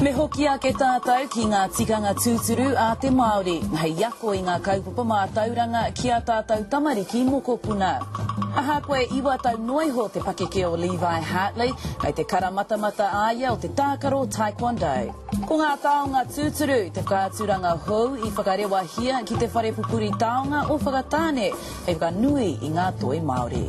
Me hoki a ke tātou ki ngā tikanga tūturu a te Māori, hei ako I ngā kaupapa mā tauranga ki a tātou tamariki moko puna. Aha koe iwa tau noiho te pakeke o Levi Hartley, kei te karamatamata aia o te tākaro taekwondo. Ko ngā taonga tūturu, te whakaaturanga hou I whakarewa hia ki te whare pupuri taonga o whakatāne, hei whakanui I ngā toi Māori.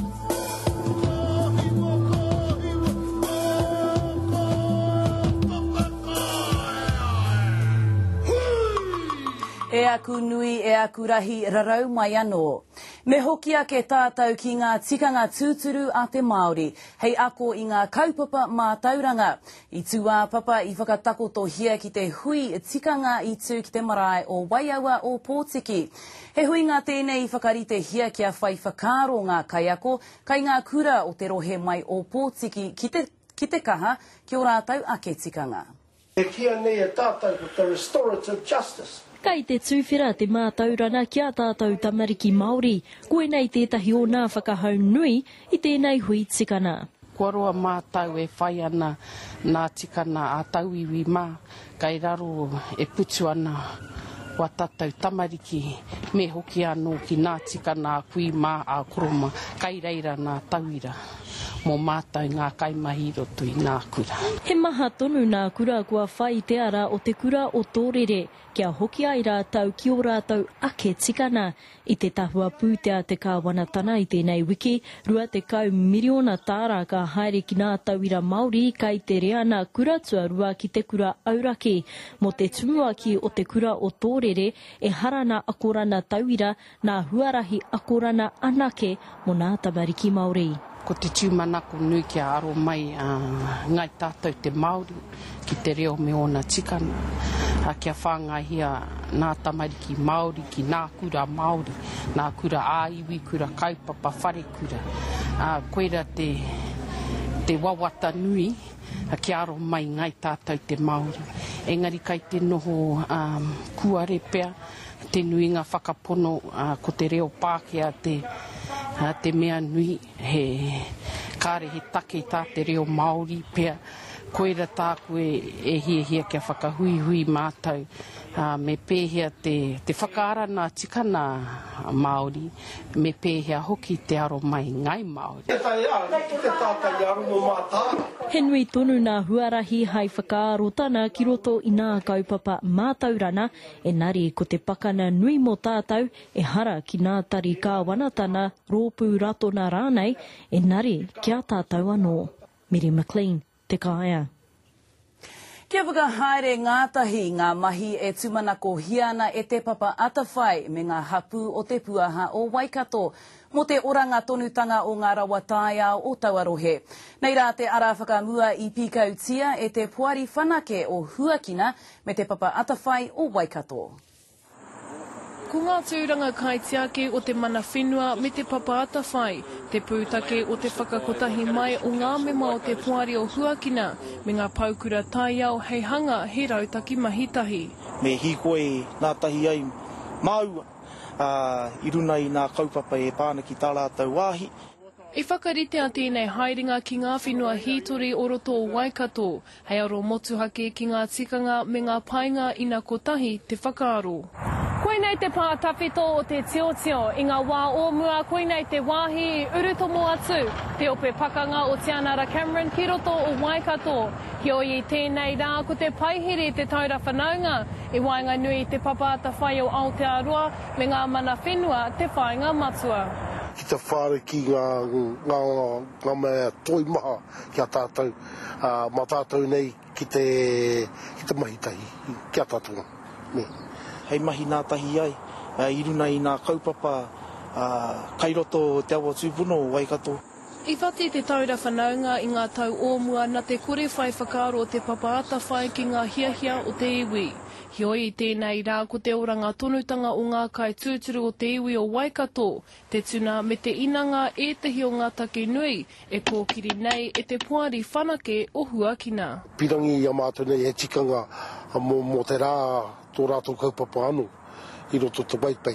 E aku nui, e aku rahi, rarau mai anō. Me hoki a ke tātou ki ngā tikanga tūturu a te Māori, hei ako I ngā kaupapa mā tauranga. I tūā papa I whakatakoto hia ki te hui tikanga I tū ki te marae o Waiaua o Pōtiki. He hui ngā tēnei I whakarite hia kia whai whakaro ngā kaiako, kai ngā kura o te rohe mai o Pōtiki ki te kaha ki o rātau ake tikanga. E kia nei e tātou ko te restorative justice. Kai te tūwhera te mātaurana kia tātou tamariki Māori, koe nei tētahi o nā whakahau nui I tēnei hui tikana. Kua roa mātau e whai ana nā tikana a tauiwi mā, kai raro e putu ana wa tātou tamariki me hoki anō ki nā tikana a kui mā a koroma, kai reira nā tauira. Mō mātou ngā kaimahi roto I nā kura. He maha tonu nā kura kua whai te ara o te kura o tōrere, kia hoki ai rātau ki o rātau ake tikana. I te tahua pūtea te kāwanatana I tēnei wiki, 2 miriona tāra ka haere ki nā tauira Māori kai te reana kura tuarua ki te kura auraki. Mo te tumuaki o te kura o tōrere, e harana akorana tauira nā huarahi akorana anake mo nā tamariki Māori. Ko te tūmanako nui kia aro mai ngai tātou te Māori ki te reo me ona tikana. Kia whāngahia nā tamariki Māori ki nā kura Māori, nā kura āiwi, kura kaupapa, whare kura. Koera te wawata nui kia aro mai ngai tātou te Māori. Engari kai te noho kuare pea, te nuinga whakapono ko te reo Pākehā te mea nui he kāre he take tā te reo Māori pea. Koera tāku e hia kia whakahui mātou me pēhea te whakaarana tikana Māori, me pēhea hoki te aro mai ngai Māori. He nui tonu nā huarahi hei whakaarotana ki roto I nā kaupapa mātaurana, engari ko te pakana nui mo tātou e hara ki nā tari kāwanatana rōpū ratona rānei, engari kia tātou anō. Miri McLean, te kāia. Kia whakahaere ngātahi ngā mahi e tumanako hiana e te papa atawhai me ngā hapu o te puaha o Waikato, mo te oranga tonutanga o ngā rawa tāia o Tauarohe. Nei rā te ara whakamua I pikautia e te puari whanake o Huakina me te papa atawhai o Waikato. Ko ngā tūranga kaitiake o te mana whenua me te papa atawhai, te pūtake o te whakakotahi mai o ngā mema o te puari o Huakina, me ngā paukura taiao hei hanga he rautaki mahitahi. Me hikoe nā tahi ai māua, I runa I nā kaupapa e pāna ki tā rātou wāhi. E whakarite a tēnei haerenga ki ngā whenua hītori o roto o Waikato, hei aro motuhake ki ngā tikanga me ngā painga I nā kotahi te whakaaro. Koinei te pā tawhito o te tiotio I ngā wā ōmua, koinei te wāhi I urutomo atu, te ope pakanga o Te Anara Cameron ki roto o Waikato. Hioi I tēnei rā ko te paihiri te taura whanaunga, I wainga nui te papa atawhai o Aotearoa me ngā mana whenua te whainga matua. Ki te whare ki ngā mea toi maha kia tātou, mā tātou nei ki te mahitahi, kia tātou. Hei mahi nā tahi ai, I runa I nā kaupapa, kai roto te awa tūpuno o Waikato. I whati te taura whanaunga I ngā tau ōmua na te kore whai whakaaro o te papa atawhai ki ngā hiahia o te iwi. Hioi I tēnei rā ko te oranga tonutanga o ngā kai tūturu o te iwi o Waikato, te tuna me te inanga e tehi o ngā take nui, e kōkiri nei e te puari whanake o Huakina. Pirangi a mātou nei e tikanga mō te rā tō rātou kaupapa anō, I roto te waipei.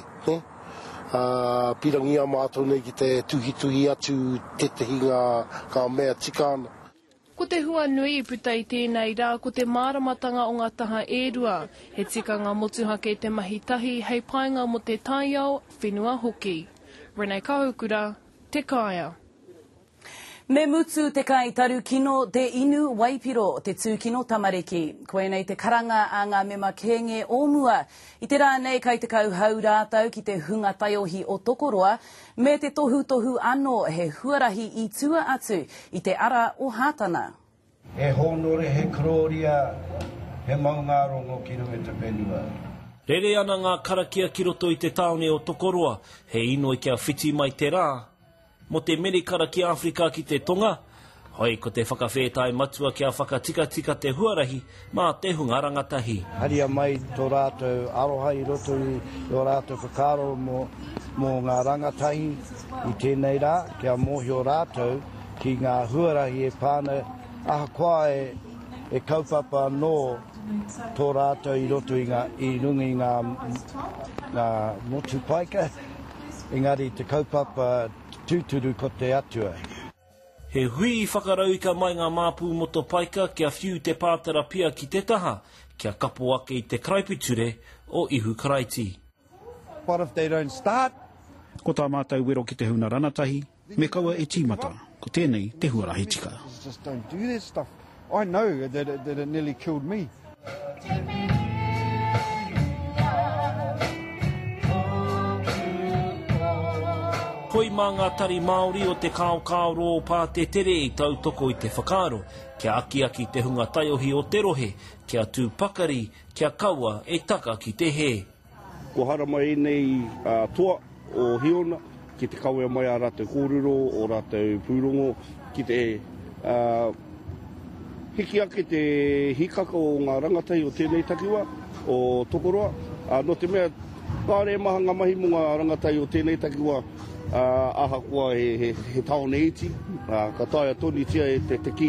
Pirangi a mātou nei ki te tuhi atu te tehi ngā mea tikana. Ko te hua nui I puta I tēnei rā, ko te māramatanga o ngā taha ērua. He tikanga motuhake te mahitahi, hei painga mo te taiao, whenua hoki. Renei Kahukura, Te Kaia. Me mutu te kai taru kino te inu waipiro, te tūkino tamariki. Koenei te karanga a ngā mema kenge ōmua. I te rānei kai te kau hau rātau ki te hunga taiohi o tokoroa, me te tohu anō he huarahi I tua atu I te ara o hātana. He honore, he kroria, he maungarongo ki runga te whenua. Rere ana ngā karakia ki roto I te taone o tokoroa, he ino I kia whiti mai te rā. Mo te mere kara ki Afrika ki te tonga, hoi ko te whakawhetai matua kia whakatika te huarahi, mā te hunga rangatahi. Haria mai tō rātou aroha I roto I o rātou whakaro mō ngā rangatahi I tēnei rā, kia mohi o rātou ki ngā huarahi pāna ahakoa e kaupapa nō tō rātou I roto I rungi ngā motu paika, engari te kaupapa tūturu ko te atua. He hui whakarauika mai ngā māpū moto paika kia whiu te pātara pia ki te taha, kia kapo ake I te kraiputure o ihu karaiti. What if they don't start? Ko tā mātou wero ki te huna ranatahi, me kaua e tīmata, ko tēnei te huarahi tika. Just don't do that stuff. I know that it nearly killed me. Hoi mā ngā tari Māori o te kāo pā te tere I tautoko I te whakaaro, kia aki te hunga taiohi o te rohe, kia tū pakari, kia kaua e taka ki te he. Ko harama e nei toa o hiona, ki te kaua mai a rātou kōrero, o rātou pūrongo, ki te hiki ake te hikaka o ngā rangatai o tēnei takiwa, o tokoroa. No te mea, kāre maha ngā mahi mo ngā rangatai o tēnei takiwa, aha kua he taone iti, ka taia toni tia e te ki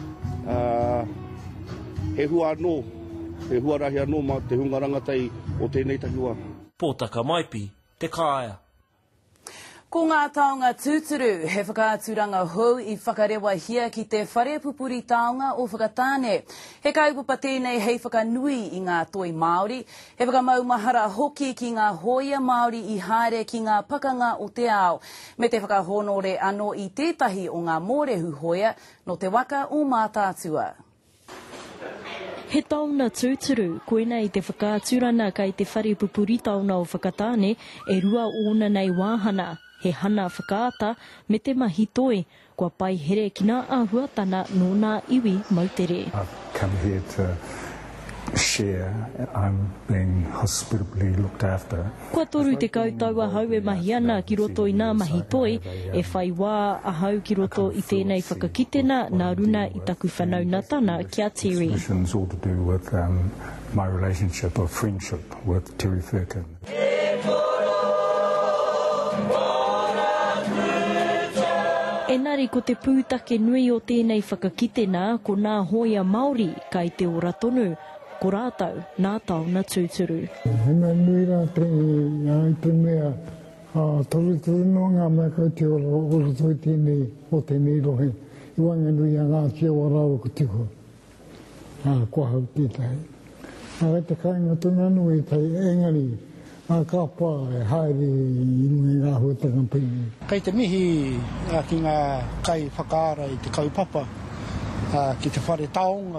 he hua anō, he huarahi anō ma te hunga rangatai o tēnei takiwa. Pōtaka maipi, Te Kaia. Ko ngā taonga tūturu, he whakaaturanga hou I whakarewa hia ki te whare pupuri taonga o whakatāne. He kaupapa tēnei hei whakanui I ngā toi Māori, he whakamaumahara hoki ki ngā hoia Māori I haere ki ngā pakanga o te ao, me te whakahonore anō I tētahi o ngā mōrehu hoia no te waka o mātātua. He tauna tūturu, koenei te whakaaturana kai te whare pupuri taona o whakatāne, e rua ona nei wāhana. He hana whakaata me te mahi toi, kua pai here ki ngā āhuatana no ngā iwi mautere. I've come here to share, I'm being hospitably looked after. Kua toru te kautaua hau e mahi ana ki roto I ngā mahi toi, e whai wā a hau ki roto I tēnei whakakitena nā runa I taku whanaunatana kia Terry. This is all to do with my relationship or friendship with Terry Firkin. Engari ko te pūtake nui o tēnei whakakitena ko ngā hoia Māori kai te ora tonu, ko rātau ngā taona tūturu. Hena nui rā te mea, tolu no ngā mea kau te ora toi tēnei o tēnei rohe. I wanga nui a ngā tia warau ko tiko. Kua hau tētai. Te kāinga tuna nui tai engari. Ka pā e haere I rungi ngā huatanga pini. Kei te mihi ki ngā kai whakaara I te kaupapa, ki te whare taonga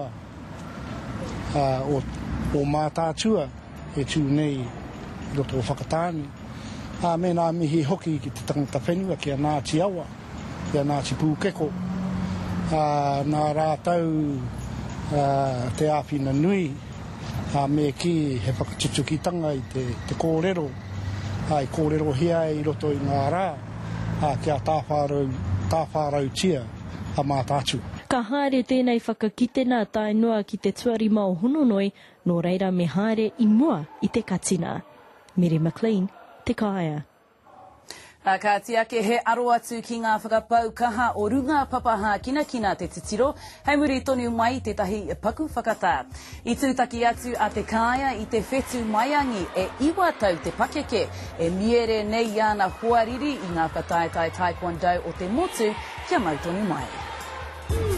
o mātātua e tū nei roto o whakatāne. Me nā mihi hoki ki te tangata whenua ki a Ngāti Awa, ki a Ngāti Pūkeko, nā rātau te āwhina nui, me ki he whakatutukitanga I te kōrero, I kōrero hia I roto I ngā rā, kia tāwhārau tia a mātātu. Ka haere tēnei whakakitena tai noa ki te tuarima o Hononoi, nō reira me haere I mua I te katina. Mary McLean, Te Kaia. Ka tiake he aro atu ki ngā whakapau kaha o runga papaha kina te titiro, hei muri tonu mai tētahi paku whakatā. I tūtaki atu a Te Kaia I te whetu maiangi e iwa tau te pakeke, e miere nei ana hoariri I ngā whataetai taekwondo o te motu kia mautonu mai.